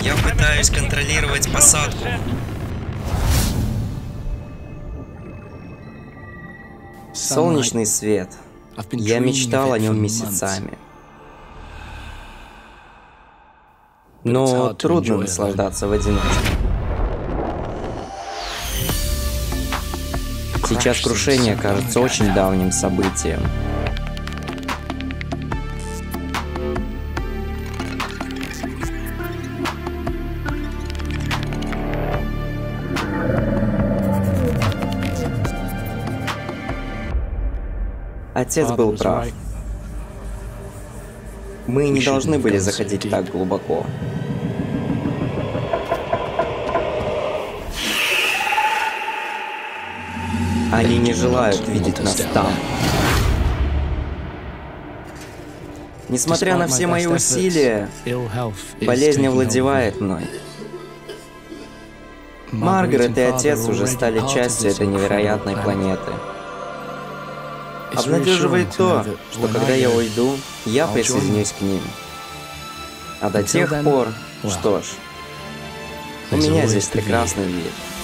Я пытаюсь контролировать посадку. Солнечный свет. Я мечтал о нем месяцами. Но трудно наслаждаться в одиночку. Сейчас крушение кажется очень давним событием. Отец был прав. Мы не должны были заходить так глубоко. Они не желают видеть нас там. Несмотря на все мои усилия, болезнь овладевает мной. Маргарет и отец уже стали частью этой невероятной планеты. Обнадеживает то, что когда я уйду, я присоединюсь к ним. А до тех пор, что ж, у меня здесь прекрасный вид.